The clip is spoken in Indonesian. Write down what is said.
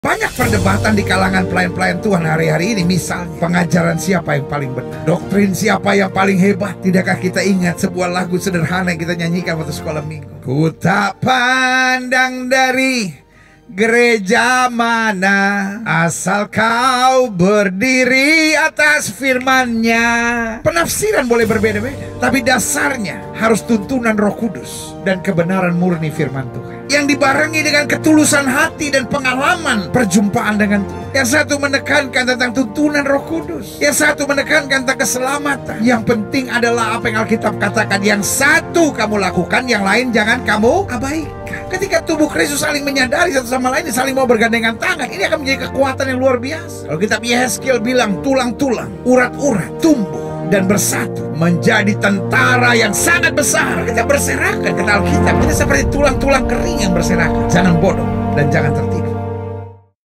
Banyak perdebatan di kalangan pelayan-pelayan Tuhan hari-hari ini. Misalnya, pengajaran siapa yang paling benar? Doktrin siapa yang paling hebat? Tidakkah kita ingat sebuah lagu sederhana yang kita nyanyikan waktu sekolah minggu? Ku tak pandang dari gereja mana, asal kau berdiri atas firman-Nya. Penafsiran boleh berbeda-beda, tapi dasarnya harus tuntunan Roh Kudus dan kebenaran murni firman Tuhan, yang dibarengi dengan ketulusan hati dan pengalaman perjumpaan dengan Tuhan. Yang satu menekankan tentang tuntunan Roh Kudus, yang satu menekankan tentang keselamatan. Yang penting adalah apa yang Alkitab katakan. Yang satu kamu lakukan, yang lain jangan kamu abaikan. Ketika tubuh Kristus saling menyadari satu sama lain, saling mau bergandengan tangan, ini akan menjadi kekuatan yang luar biasa. Kalau kitab Yehezkiel bilang tulang-tulang, urat-urat tumbuh dan bersatu menjadi tentara yang sangat besar. Kita berserakan, kata Alkitab, kita seperti tulang-tulang kering yang berserakan. Jangan bodoh dan jangan tertipu.